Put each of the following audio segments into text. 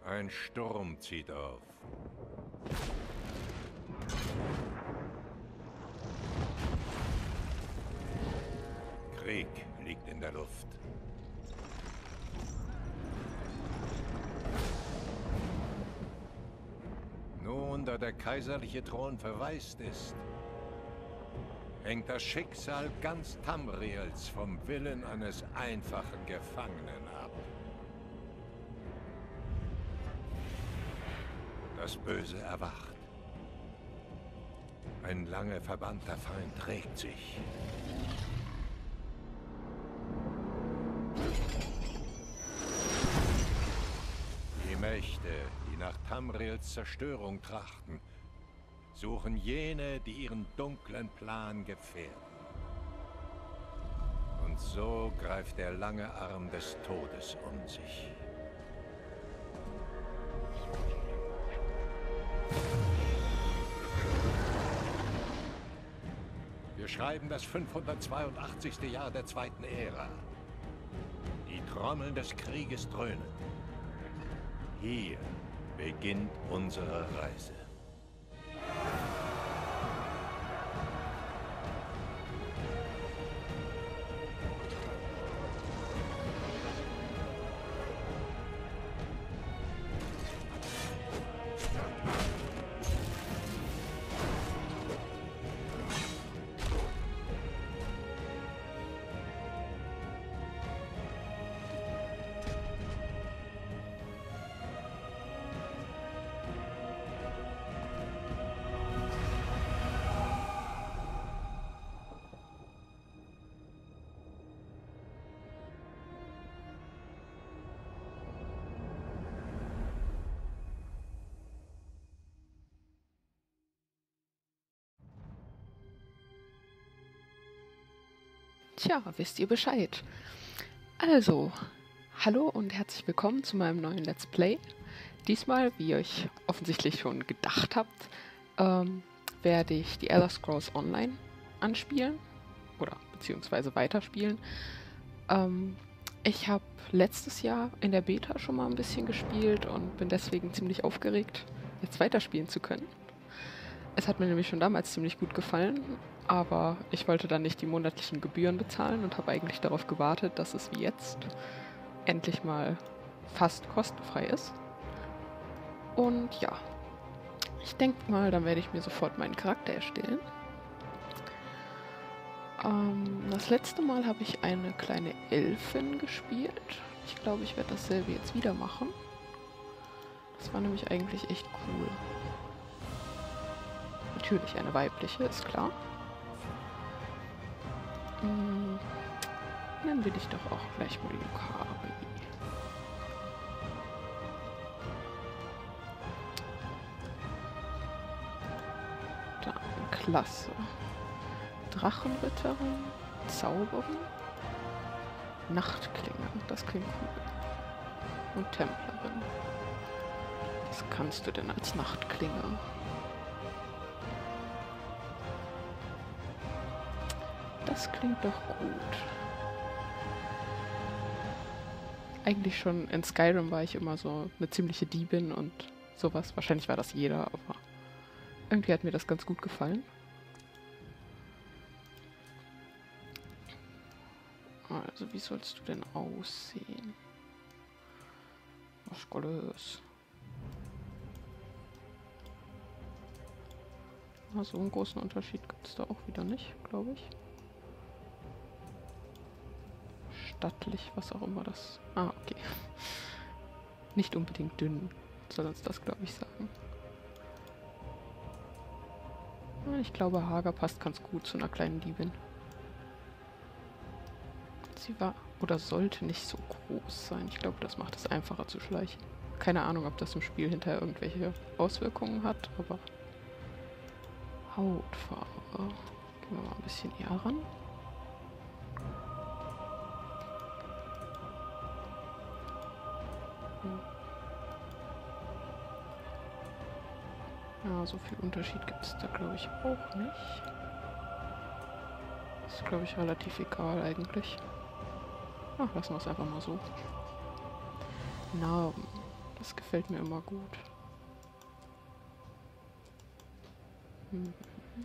Ein Sturm zieht auf. Krieg liegt in der Luft. Nun, da der kaiserliche Thron verwaist ist, hängt das Schicksal ganz Tamriels vom Willen eines einfachen Gefangenen ab. Das Böse erwacht. Ein lange verbannter Feind regt sich. Die Mächte, die nach Tamriels Zerstörung trachten, suchen jene, die ihren dunklen Plan gefährden. Und so greift der lange Arm des Todes um sich. Wir schreiben das 582. Jahr der zweiten Ära. Die Trommeln des Krieges dröhnen. Hier beginnt unsere Reise. Tja, wisst ihr Bescheid. Also, hallo und herzlich willkommen zu meinem neuen Let's Play. Diesmal, wie ihr euch offensichtlich schon gedacht habt, werde ich die Elder Scrolls Online anspielen oder beziehungsweise weiterspielen. Ich habe letztes Jahr in der Beta schon mal ein bisschen gespielt und bin deswegen ziemlich aufgeregt, jetzt weiterspielen zu können. Es hat mir nämlich schon damals ziemlich gut gefallen, aber ich wollte dann nicht die monatlichen Gebühren bezahlen und habe eigentlich darauf gewartet, dass es wie jetzt endlich mal fast kostenfrei ist. Und ja, ich denke mal, dann werde ich mir sofort meinen Charakter erstellen. Das letzte Mal habe ich eine kleine Elfin gespielt. Ich glaube, ich werde dasselbe jetzt wieder machen. Das war nämlich eigentlich echt cool. Natürlich eine weibliche, ist klar. Nennen wir dich doch auch gleich mal Yukari. Dann, klasse. Drachenritterin, Zauberin, Nachtklinge, das klingt cool. Und Templerin. Was kannst du denn als Nachtklinge? Das klingt doch gut. Eigentlich schon in Skyrim war ich immer so eine ziemliche Diebin und sowas. Wahrscheinlich war das jeder, aber irgendwie hat mir das ganz gut gefallen. Also, wie sollst du denn aussehen? Muskulös. Na, so einen großen Unterschied gibt es da auch wieder nicht, glaube ich. Stattlich, was auch immer das... Ah, okay. Nicht unbedingt dünn, soll uns das, glaube ich, sagen. Ich glaube, Hager passt ganz gut zu einer kleinen Diebin. Sie war oder sollte nicht so groß sein. Ich glaube, das macht es einfacher zu schleichen. Keine Ahnung, ob das im Spiel hinterher irgendwelche Auswirkungen hat, aber... Hautfarbe. Gehen wir mal ein bisschen eher ran. Ja, so viel Unterschied gibt es da, glaube ich, auch nicht. Ist, glaube ich, relativ egal eigentlich. Ach, lassen wir es einfach mal so. Narben. Das gefällt mir immer gut. Hm.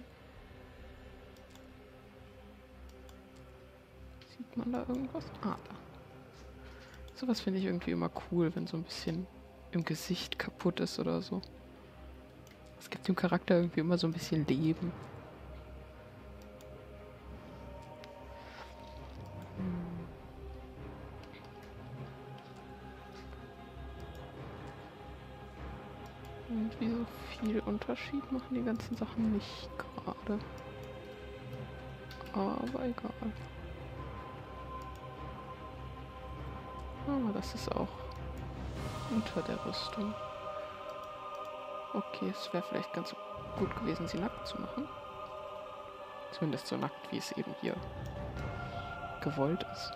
Sieht man da irgendwas? Ah, da. Sowas finde ich irgendwie immer cool, wenn so ein bisschen im Gesicht kaputt ist oder so. Es gibt dem Charakter irgendwie immer so ein bisschen Leben. Irgendwie so viel Unterschied machen die ganzen Sachen nicht gerade. Aber egal. Ah, das ist auch unter der Rüstung. Okay, es wäre vielleicht ganz gut gewesen, sie nackt zu machen. Zumindest so nackt, wie es eben hier gewollt ist.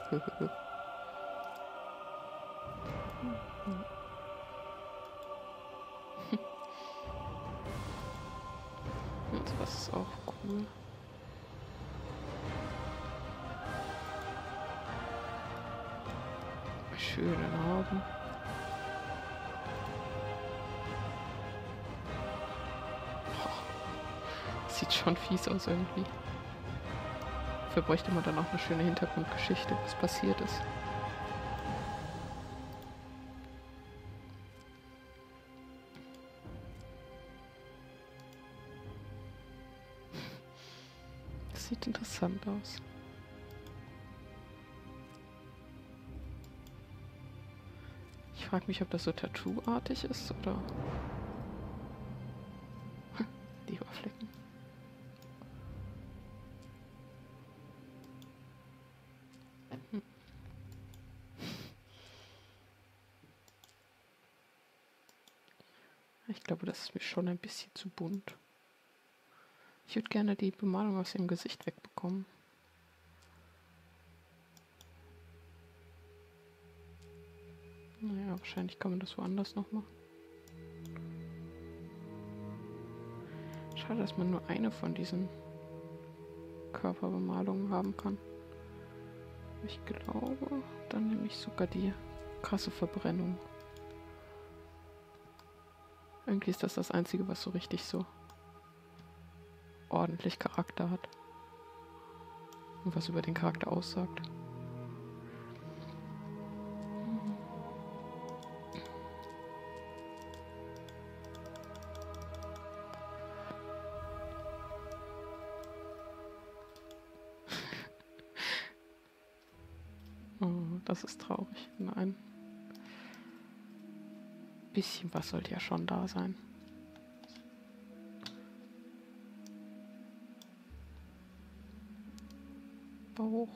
Und sowas ist auch cool. Schöne Narben. Sieht schon fies aus irgendwie. Dafür bräuchte man dann auch eine schöne Hintergrundgeschichte, was passiert ist. Das sieht interessant aus. Ich frage mich, ob das so Tattoo-artig ist oder... Leberflecken. Ich glaube, das ist mir schon ein bisschen zu bunt. Ich würde gerne die Bemalung aus dem Gesicht wegbekommen. Naja, wahrscheinlich kann man das woanders noch machen. Schade, dass man nur eine von diesen Körperbemalungen haben kann. Ich glaube, dann nehme ich sogar die krasse Verbrennung. Irgendwie ist das das Einzige, was so richtig so ordentlich Charakter hat. Und was über den Charakter aussagt. Oh, das ist traurig. Nein. Bisschen was sollte ja schon da sein. Bauch.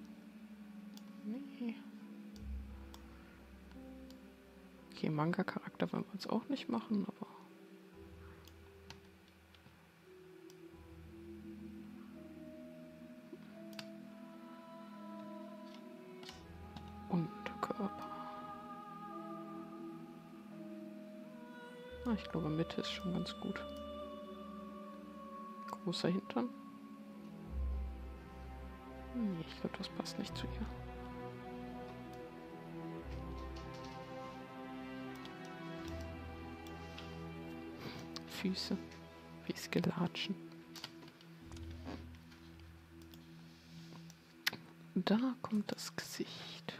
Nee. Okay, Manga-Charakter wollen wir uns auch nicht machen, aber... Unterkörper. Ah, ich glaube, Mitte ist schon ganz gut. Großer Hintern. Nee, ich glaube, das passt nicht zu ihr. Füße. Wie Skelatschen. Da kommt das Gesicht.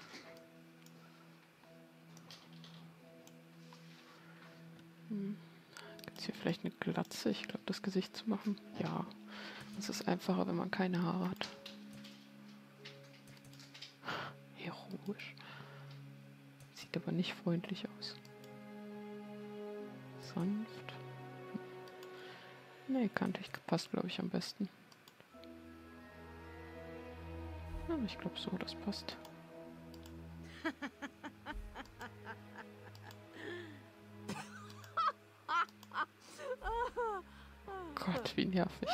Gibt es hier vielleicht eine Glatze? Ich glaube, das Gesicht zu machen. Ja, es ist einfacher, wenn man keine Haare hat. Heroisch. Sieht aber nicht freundlich aus. Sanft. Nee, kantig passt, glaube ich, am besten. Ja, ich glaube so, das passt. Gott, wie nervig.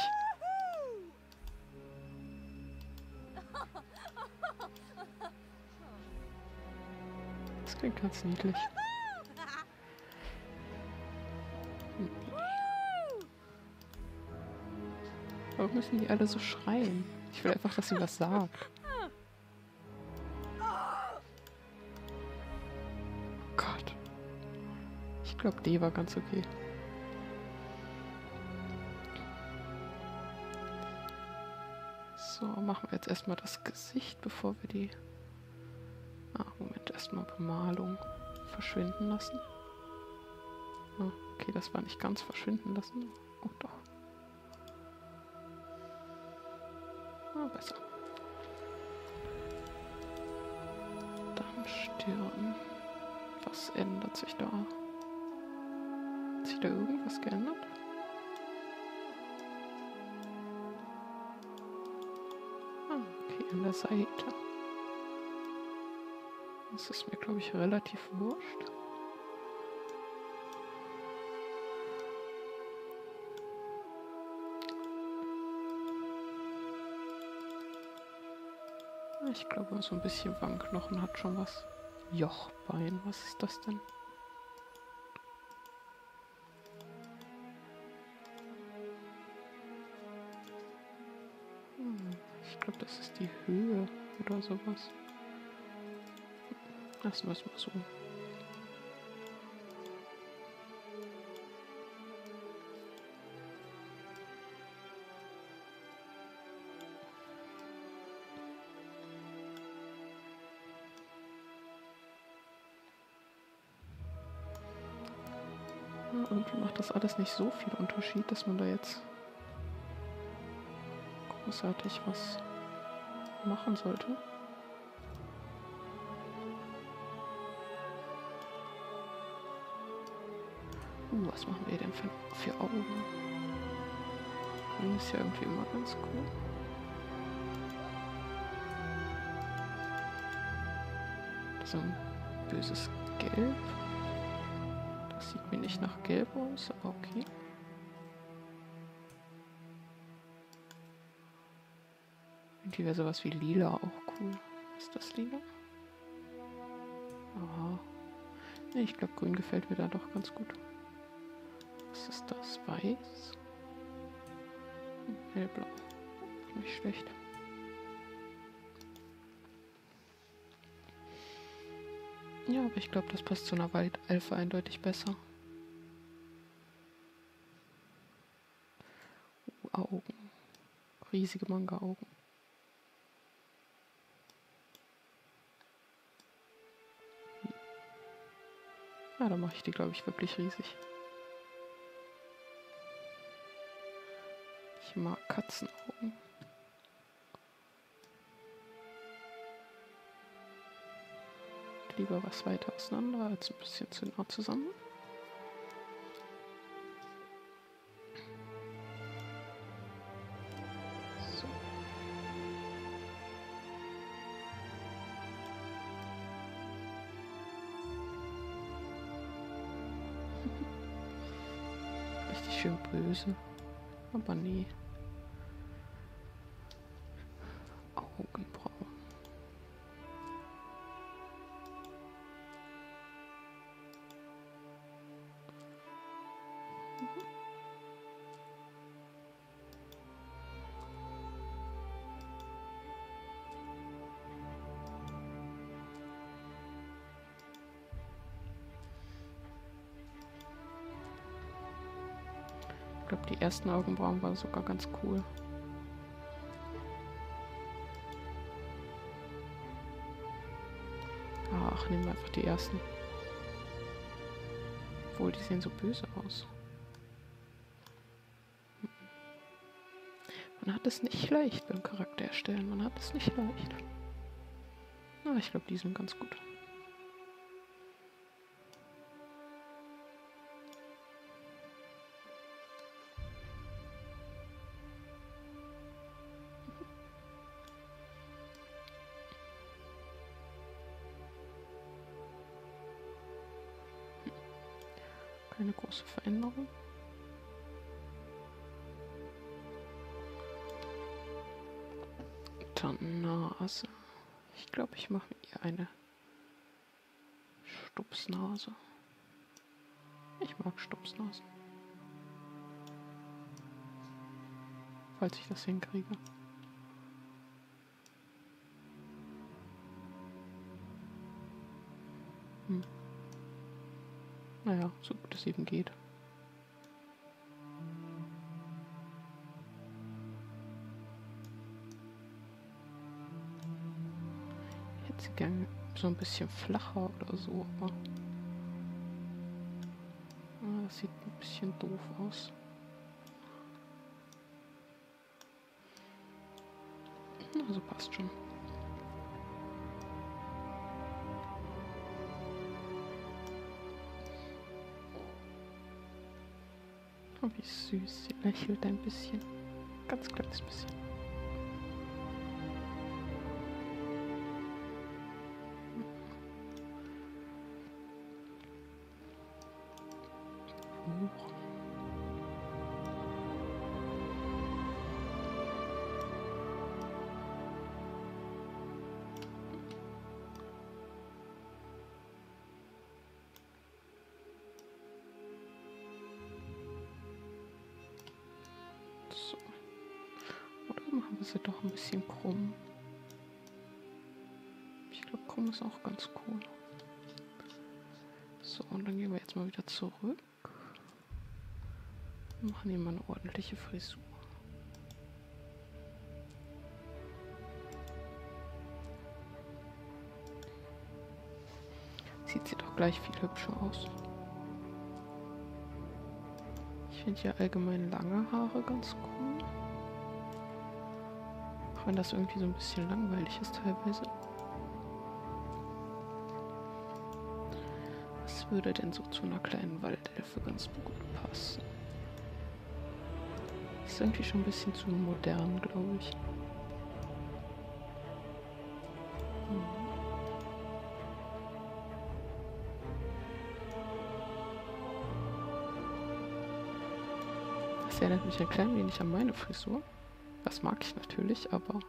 Das klingt ganz niedlich. Warum müssen die alle so schreien? Ich will einfach, dass sie was sagt. Gott. Ich glaube, D war ganz okay. So, machen wir jetzt erstmal das Gesicht, bevor wir die... Moment, erstmal Bemalung verschwinden lassen. Okay, das war nicht ganz verschwinden lassen. Oh, doch. Besser. Dann Stirn. Was ändert sich da? Hat sich da irgendwas geändert? Okay, an der Seite. Das ist mir, glaube ich, relativ wurscht. Ich glaube, so ein bisschen Wangenknochen hat schon was. Jochbein, was ist das denn? Ich glaube, das ist die Höhe oder sowas. Lassen wir es mal so. Irgendwie macht das alles nicht so viel Unterschied, dass man da jetzt großartig was machen sollte. Was machen wir denn für Augen? Grün ist ja irgendwie immer ganz cool. So ein böses Gelb. Das sieht mir nicht nach Gelb aus, aber okay. Irgendwie wäre sowas wie Lila auch cool. Ist das Lila? Aha. Nee, ich glaube, Grün gefällt mir da doch ganz gut. Was ist das? Weiß? Hellblau. Nicht schlecht. Ja, aber ich glaube, das passt zu einer Waldelfe eindeutig besser. Augen. Riesige Manga-Augen. Ja, da mache ich die, glaube ich, wirklich riesig. Ich mag Katzenaugen. Lieber was weiter auseinander als ein bisschen zu nah zusammen. So. Richtig schön böse. Aber nee. Augenbrauen. Ich glaube, die ersten Augenbrauen waren sogar ganz cool. Ach, nehmen wir einfach die ersten. Obwohl, die sehen so böse aus. Man hat es nicht leicht beim Charakter erstellen. Man hat es nicht leicht. Aber ich glaube, die sind ganz gut. Keine große Veränderung. Dann Nase. Ich glaube, ich mache ihr eine Stupsnase. Ich mag Stupsnasen. Falls ich das hinkriege. Naja, so gut es eben geht. Ich hätte sie gerne so ein bisschen flacher oder so, aber das sieht ein bisschen doof aus. Also passt schon. Oh, wie süß. Sie lächelt ein bisschen. Ganz kleines bisschen. Huch. So. Oder machen wir sie doch ein bisschen krumm. Ich glaube, krumm ist auch ganz cool. So, und dann gehen wir jetzt mal wieder zurück. Und machen hier mal eine ordentliche Frisur. Sieht sie doch gleich viel hübscher aus. Ich finde ja allgemein lange Haare ganz cool. Auch wenn das irgendwie so ein bisschen langweilig ist teilweise. Was würde denn so zu einer kleinen Waldelfe ganz gut passen? Ist irgendwie schon ein bisschen zu modern, glaube ich. Das erinnert mich ein klein wenig an meine Frisur. Das mag ich natürlich, aber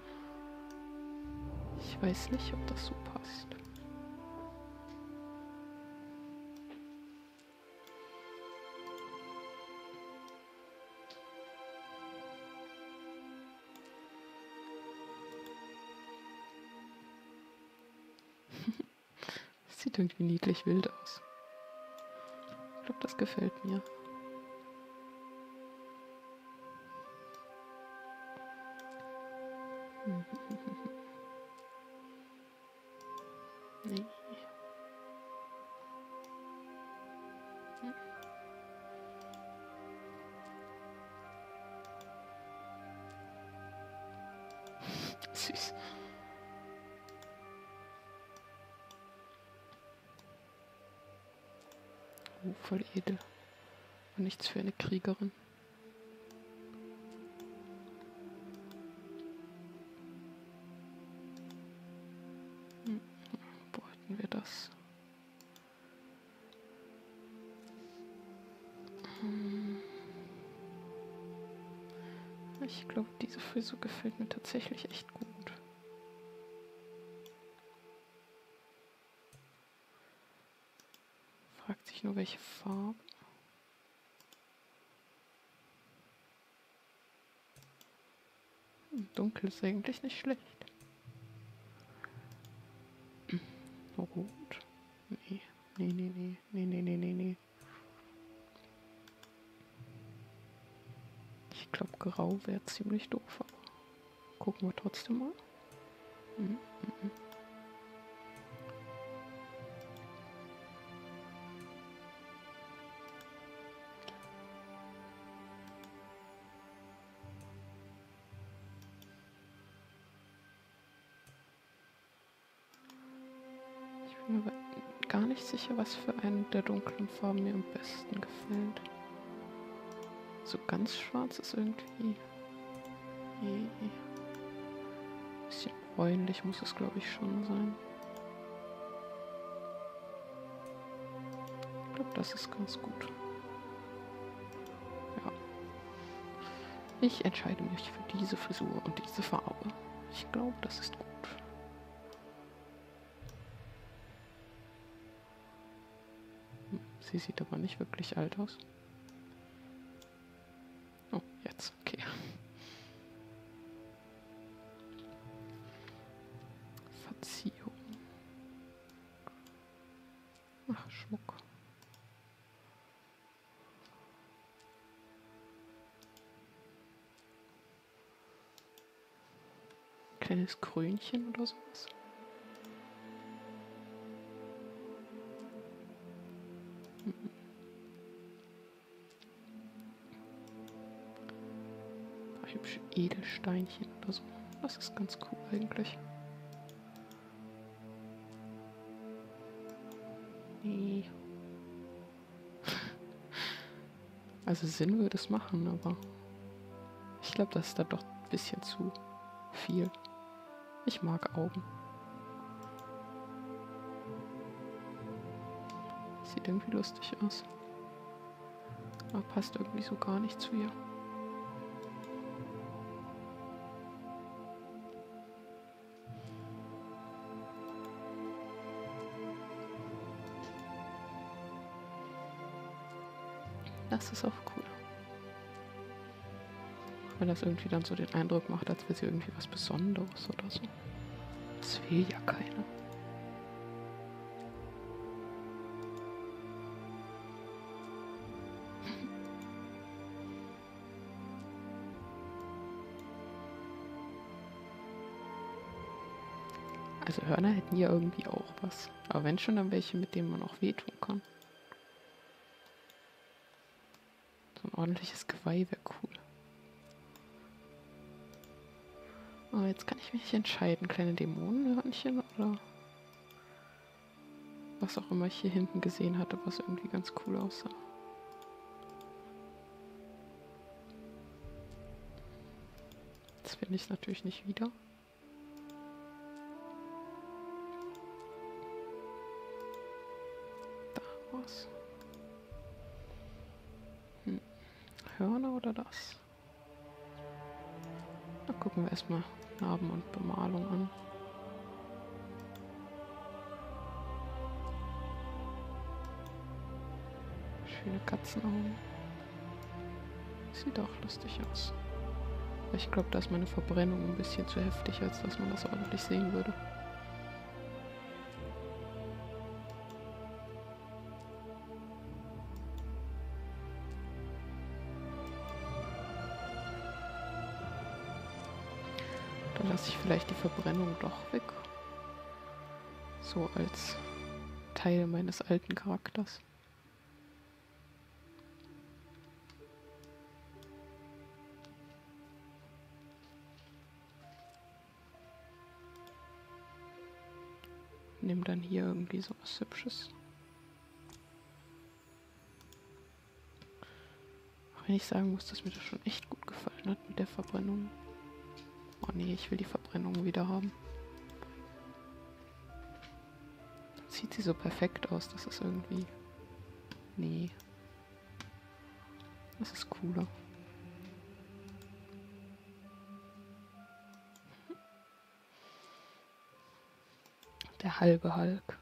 ich weiß nicht, ob das so passt. Sieht irgendwie niedlich wild aus. Ich glaube, das gefällt mir. Nee. Süß. Oh, voll edel. Und nichts für eine Kriegerin. Wo hatten wir das? Ich glaube, diese Frisur gefällt mir tatsächlich echt gut. Fragt sich nur, welche Farbe. Dunkel ist eigentlich nicht schlecht. Rot? Nee. Nee. Ich glaube, grau wäre ziemlich doof, aber gucken wir trotzdem mal. Ich bin aber gar nicht sicher, was für eine der dunklen Farben mir am besten gefällt. So ganz schwarz ist irgendwie... Bisschen bräunlich muss es, glaube ich, schon sein. Ich glaube, das ist ganz gut. Ja. Ich entscheide mich für diese Frisur und diese Farbe. Ich glaube, das ist gut. Sie sieht aber nicht wirklich alt aus. Oh, jetzt. Okay. Verziehung. Ach, Schmuck. kleines Krönchen oder sowas. Hübsche Edelsteinchen oder so. Das ist ganz cool eigentlich. Nee. Also Sinn würde es machen, aber ich glaube, das ist da doch ein bisschen zu viel. Ich mag Augen. Sieht irgendwie lustig aus. Aber passt irgendwie so gar nicht zu ihr. Das ist auch cool. Weil das irgendwie dann so den Eindruck macht, als wäre sie irgendwie was Besonderes oder so. Das will ja keiner. Also Hörner hätten ja irgendwie auch was. Aber wenn schon, dann welche, mit denen man auch wehtun kann. So ein ordentliches Geweih wäre cool. Aber jetzt kann ich mich nicht entscheiden. Kleine Dämonenhörnchen oder was auch immer ich hier hinten gesehen hatte, was irgendwie ganz cool aussah. Das finde ich natürlich nicht wieder. Da was. Hörner oder das? Da gucken wir erstmal Narben und Bemalung an. Schöne Katzenaugen. Sieht auch lustig aus. Aber ich glaube, da ist meine Verbrennung ein bisschen zu heftig, als dass man das ordentlich sehen würde. Dann lasse ich vielleicht die Verbrennung doch weg. So als Teil meines alten Charakters. Nimm dann hier irgendwie so was Hübsches. Auch wenn ich sagen muss, dass mir das schon echt gut gefallen hat mit der Verbrennung. Oh nee, ich will die Verbrennung wieder haben. Dann sieht sie so perfekt aus, das ist irgendwie... Nee. Das ist cooler. Der halbe Hulk.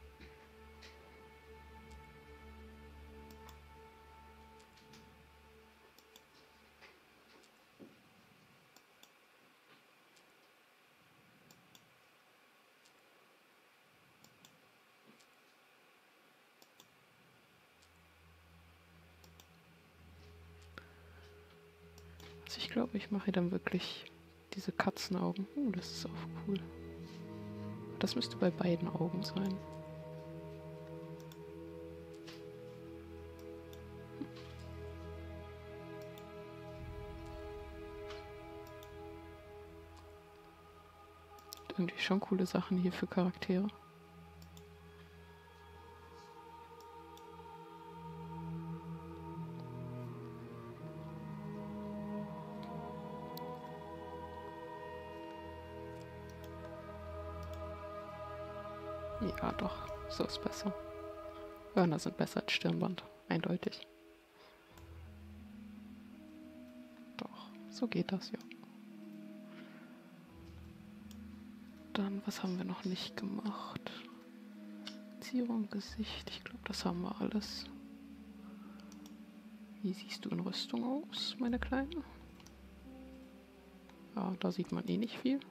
Also ich glaube, ich mache dann wirklich diese Katzenaugen. Das ist auch cool. Das müsste bei beiden Augen sein. Irgendwie schon coole Sachen hier für Charaktere. Ja, doch. So ist besser. Hörner sind besser als Stirnband. Eindeutig. Doch, so geht das, ja. Dann, was haben wir noch nicht gemacht? Zierung, Gesicht. Ich glaube, das haben wir alles. Wie siehst du in Rüstung aus, meine Kleine? Ja, da sieht man eh nicht viel.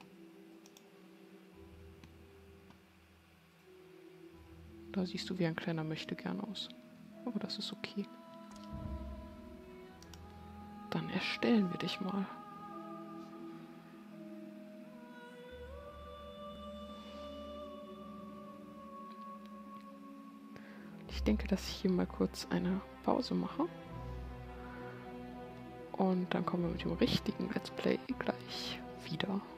Da siehst du wie ein kleiner Möchtegern aus. Aber das ist okay. Dann erstellen wir dich mal. ich denke, dass ich hier mal kurz eine Pause mache. Und dann kommen wir mit dem richtigen Let's Play gleich wieder.